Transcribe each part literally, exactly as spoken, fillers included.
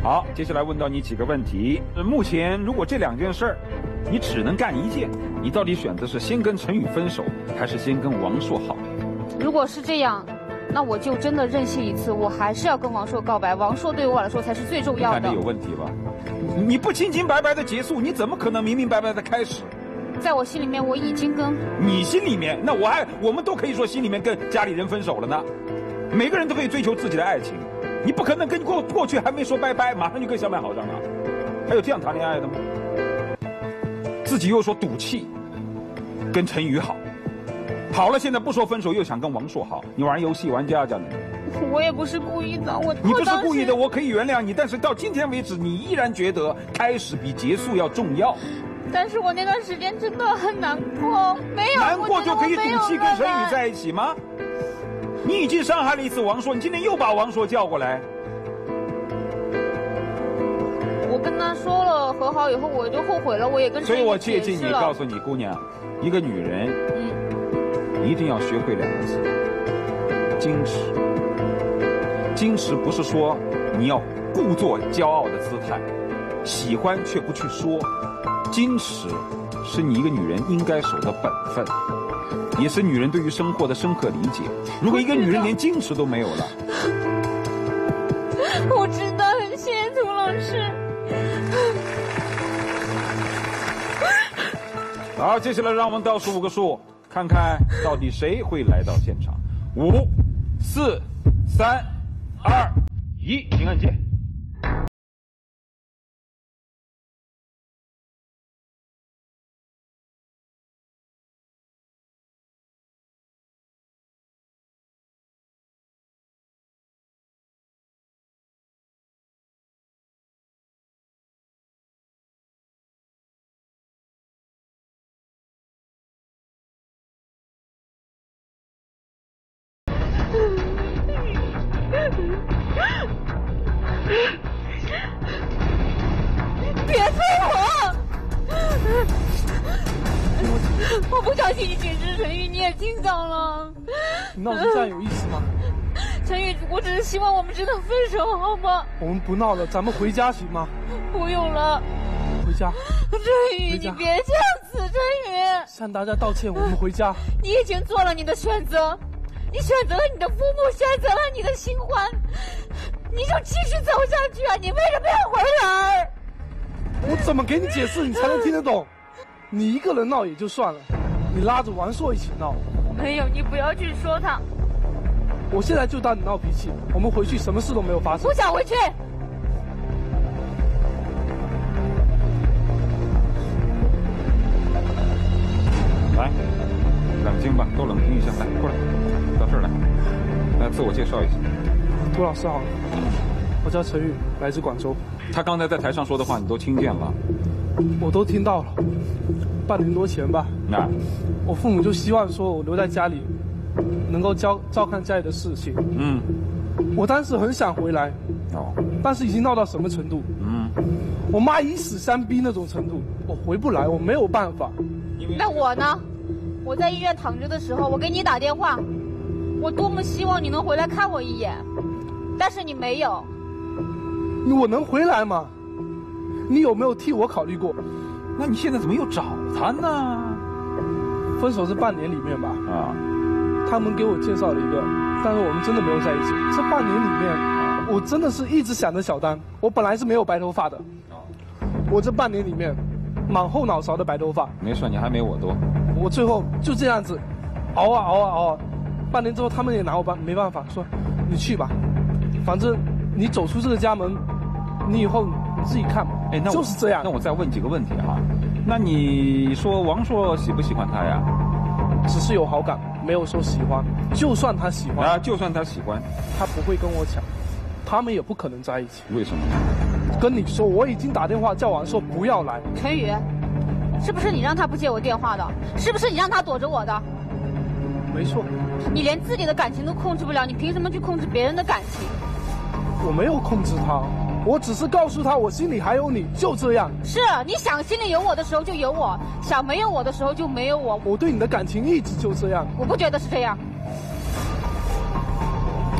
好，接下来问到你几个问题。目前如果这两件事儿，你只能干一件，你到底选择是先跟陈宇分手，还是先跟王朔好？ 如果是这样，那我就真的任性一次，我还是要跟王朔告白。王朔对我来说才是最重要的。 你看这有问题吧？你不清清白白的结束，你怎么可能明明白白的开始？ 在我心里面，我已经跟你心里面，那我还我们都可以说心里面跟家里人分手了呢。每个人都可以追求自己的爱情，你不可能跟过过去还没说拜拜，马上就跟小满好上了。还有这样谈恋爱的吗？自己又说赌气，跟陈宇好，好了，现在不说分手，又想跟王朔好，你玩游戏玩家家的。 我也不是故意的，我你不是故意的，我可以原谅你，但是到今天为止，你依然觉得开始比结束要重要。 但是我那段时间真的很难过，没有难过就可以赌气跟陈宇在一起吗？你已经伤害了一次王朔，你今天又把王朔叫过来。 我跟他说了和好以后，我就后悔了，我也跟所以我切记你，告诉你姑娘，一个女人，嗯，一定要学会两个字：矜持。矜持不是说你要故作骄傲的姿态，喜欢却不去说。矜持是你一个女人应该守的本分，也是女人对于生活的深刻理解。如果一个女人连矜持都没有了， 我知道，很谢谢涂老师。 好，接下来让我们倒数五个数，看看到底谁会来到现场。五、四、三、二、一，请按键。 别催我！我不相信你解释，陈宇，你也听到了。 你闹成这样有意思吗？ 陈宇，我只是希望我们真的分手，好吗？ 我们不闹了，咱们回家行吗？ 不用了。 回家。 陈宇，你别这样子，陈宇。 向大家道歉，我们回家。 你已经做了你的选择，你选择了你的父母，选择了你的新欢，你就继续走下去啊！你为什么要回来？ 我怎么给你解释你才能听得懂？你一个人闹也就算了，你拉着王朔一起闹。 没有，你不要去说他。 我现在就当你闹脾气，我们回去什么事都没有发生。 不想回去。 来，冷静吧，都冷静一下。来，过来，到这儿来，来自我介绍一下。 涂老师好，我叫陈宇，来自广州。 他刚才在台上说的话，你都听见了？ 我都听到了。半年多前吧， 啊， 我父母就希望说我留在家里，能够照照看家里的事情。嗯，我当时很想回来，哦，但是已经闹到什么程度？嗯，我妈以死相逼那种程度，我回不来，我没有办法。 那我呢？我在医院躺着的时候，我给你打电话，我多么希望你能回来看我一眼，但是你没有。 我能回来吗？你有没有替我考虑过？ 那你现在怎么又找他呢？ 分手是半年里面吧？ 啊， 他们给我介绍了一个，但是我们真的没有在一起。这半年里面，啊，我真的是一直想着小丹。我本来是没有白头发的，啊，我这半年里面，满后脑勺的白头发。 没事，你还没我多。 我最后就这样子，熬啊熬啊熬啊，半年之后他们也拿我办没办法，说你去吧，反正你走出这个家门，你以后你自己看吧。哎，那就是这样。 那我再问几个问题哈，那你说王朔喜不喜欢他呀？ 只是有好感，没有说喜欢。就算他喜欢啊，就算他喜欢， 他不会跟我抢，他们也不可能在一起。 为什么？ 跟你说，我已经打电话叫王朔不要来。 陈宇，是不是你让他不接我电话的？是不是你让他躲着我的？ 没错。 你连自己的感情都控制不了，你凭什么去控制别人的感情？ 我没有控制他。我只是告诉他，我心里还有你，就这样。 是，你想心里有我的时候就有我，想没有我的时候就没有我。 我对你的感情一直就这样。 我不觉得是这样。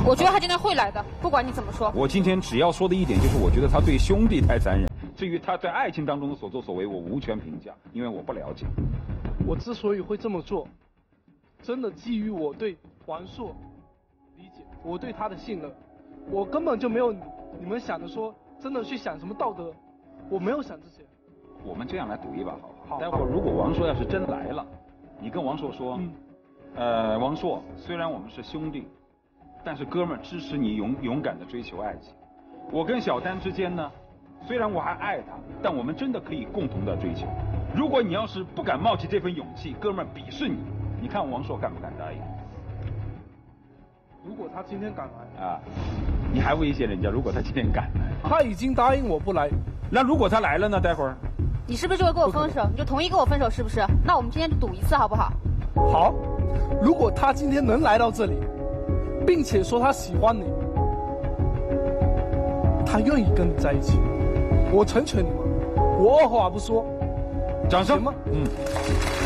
我觉得他今天会来的，不管你怎么说。 我今天只要说的一点就是，我觉得他对兄弟太残忍。至于他在爱情当中的所作所为，我无权评价，因为我不了解。 我之所以会这么做，真的基于我对王朔理解，我对他的信任，我根本就没有你们想的说真的去想什么道德，我没有想这些。 我们这样来赌一把好不好？待会儿如果王朔要是真来了，你跟王朔说，嗯、呃，王朔，虽然我们是兄弟，但是哥们儿支持你勇勇敢的追求爱情。我跟小丹之间呢，虽然我还爱他，但我们真的可以共同的追求。如果你要是不敢冒起这份勇气，哥们儿鄙视你，你看王朔敢不敢答应？ 如果他今天敢来啊，你还威胁人家？如果他今天敢来， 他已经答应我不来。 那如果他来了呢？待会儿。 你是不是就会跟我分手？你就同意跟我分手是不是？那我们今天就赌一次好不好？ 好，如果他今天能来到这里，并且说他喜欢你，他愿意跟你在一起，我成全你们，我二话不说。 掌声。 嗯。